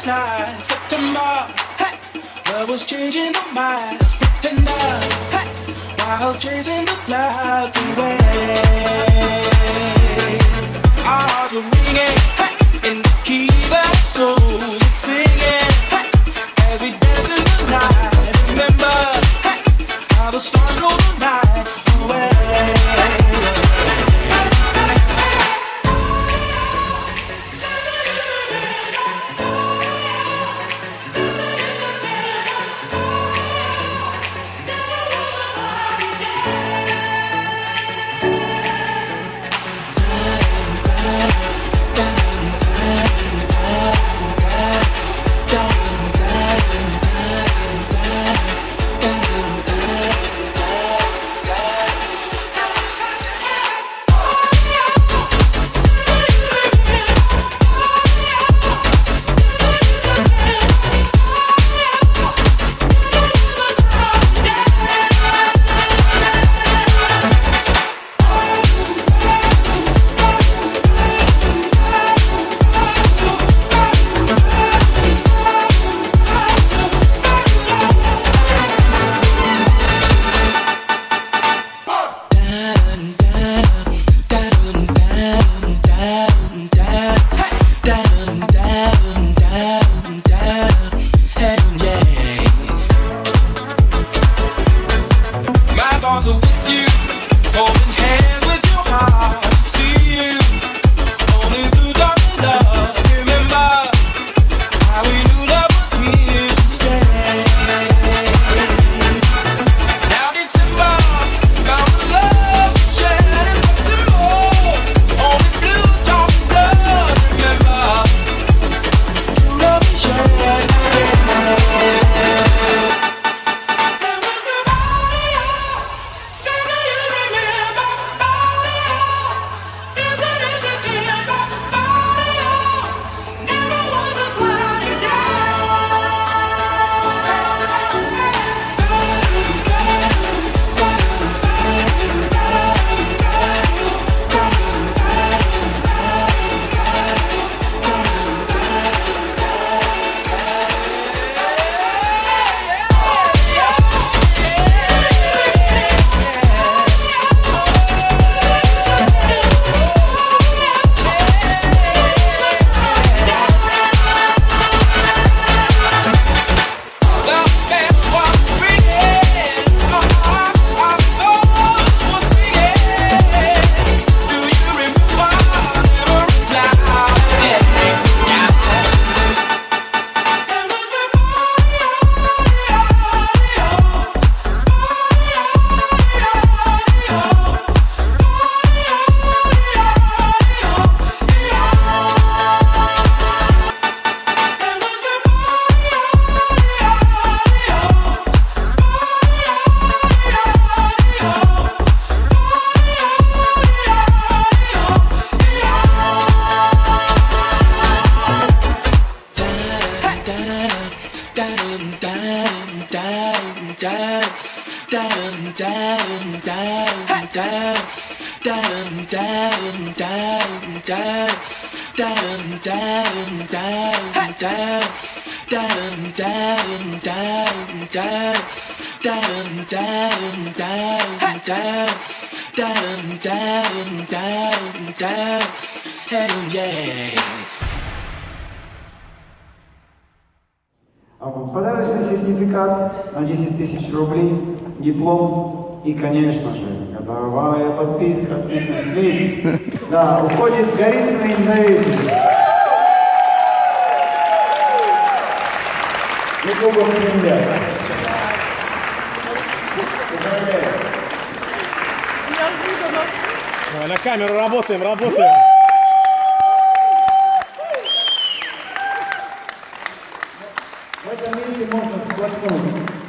last night, September. Love was changing the minds, pretender, while chasing the clouds away. Our hearts were ringing in the key that souls were singing as we danced in the night. Remember how the stars go the night away. Подарочный сертификат на 10 000 рублей, диплом и, конечно же, годовая подписка FitnessMix. Да, уходит Голицын Елизавете. И Кубок Кремля. На камеру работаем, работаем. В этом месте можно сплотнуть.